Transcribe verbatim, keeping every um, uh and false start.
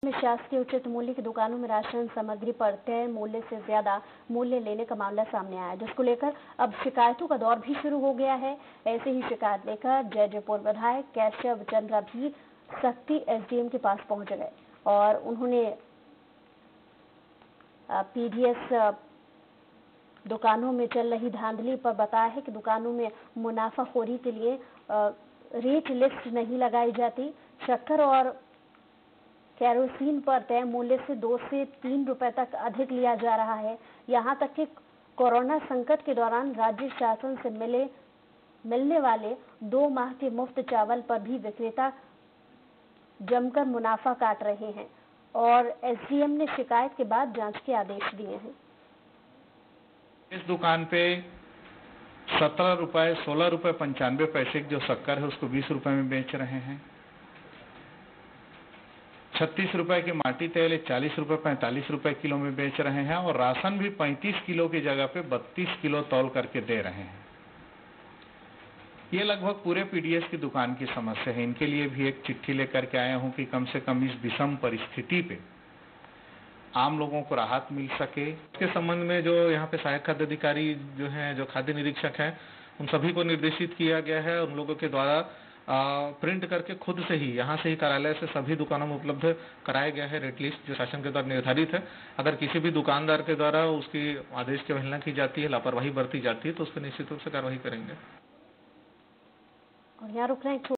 में शासकीय उचित मूल्य की दुकानों में राशन सामग्री पर तय मूल्य से ज्यादा मूल्य लेने का मामला सामने आया, जिसको लेकर अब शिकायतों का दौर भी शुरू हो गया है। ऐसे ही शिकायत लेकर जयजयपुर विधायक केशव चंद्रा भी सख्ती एसडीएम के पास पहुंच गए और उन्होंने पीडीएस दुकानों में चल रही धांधली पर बताया है कि दुकानों में मुनाफाखोरी के लिए रेट लिस्ट नहीं लगाई जाती। शक्कर और केरोसिन पर तय मूल्य से दो से तीन रुपए तक अधिक लिया जा रहा है। यहां तक कि कोरोना संकट के दौरान राज्य शासन से मिले मिलने वाले दो माह के मुफ्त चावल पर भी विक्रेता जमकर मुनाफा काट रहे हैं और एसडीएम ने शिकायत के बाद जांच के आदेश दिए हैं। इस दुकान पे सत्रह रुपए सोलह रुपए पंचानवे पैसे की जो शक्कर है उसको बीस रुपए में बेच रहे हैं। छत्तीस रुपए की माटी तेल चालीस रुपए पैंतालीस रुपए किलो में बेच रहे हैं और राशन भी पैंतीस किलो की जगह पे बत्तीस किलो तौल करके दे रहे हैं। ये लगभग पूरे पीडीएस की दुकान की समस्या है। इनके लिए भी एक चिट्ठी लेकर के आया हूं कि कम से कम इस विषम परिस्थिति पे आम लोगों को राहत मिल सके। इसके संबंध में जो यहाँ पे सहायक खाद्य अधिकारी जो हैं, जो खाद्य निरीक्षक हैं, उन सभी को निर्देशित किया गया है। उन लोगों के द्वारा आ, प्रिंट करके खुद से ही यहाँ से ही कार्यालय से सभी दुकानों में उपलब्ध कराया गया है रेट लिस्ट जो शासन के द्वारा निर्धारित है। अगर किसी भी दुकानदार के द्वारा उसकी आदेश की अवहेलना की जाती है, लापरवाही बरती जाती है, तो उस पर निश्चित रूप से कार्रवाई करेंगे। और यहाँ रुक रहे हैं।